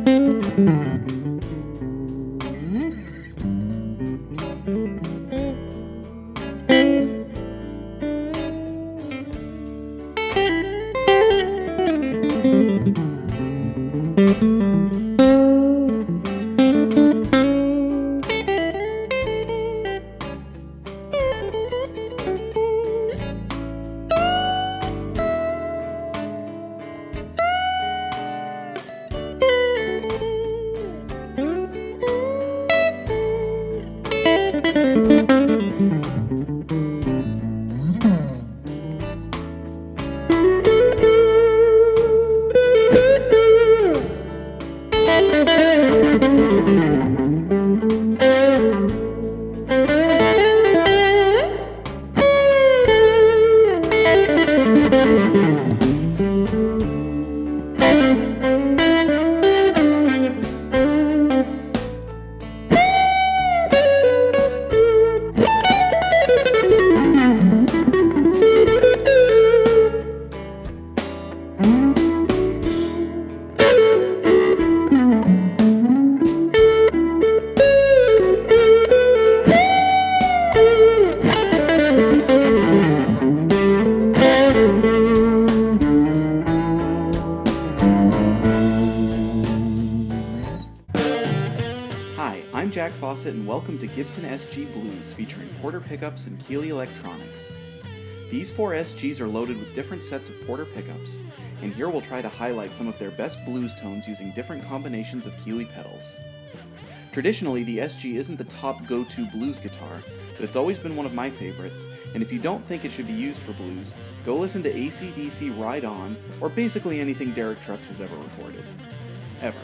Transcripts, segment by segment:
Fossett, and welcome to Gibson SG Blues featuring Porter pickups and Keeley electronics. These 4 SGs are loaded with different sets of Porter pickups, and here we'll try to highlight some of their best blues tones using different combinations of Keeley pedals. Traditionally, the SG isn't the top go-to blues guitar, but it's always been one of my favorites, and if you don't think it should be used for blues, go listen to AC/DC Ride On, or basically anything Derek Trucks has ever recorded. Ever.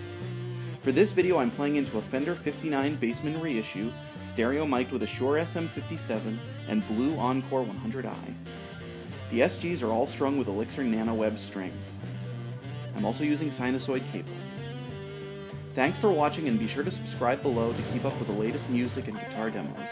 For this video, I'm playing into a Fender 59 Bassman Reissue, stereo mic'd with a Shure SM57 and blue Encore 100i. The SGs are all strung with Elixir NanoWeb strings. I'm also using Sinasoid Cables. Thanks for watching, and be sure to subscribe below to keep up with the latest music and guitar demos.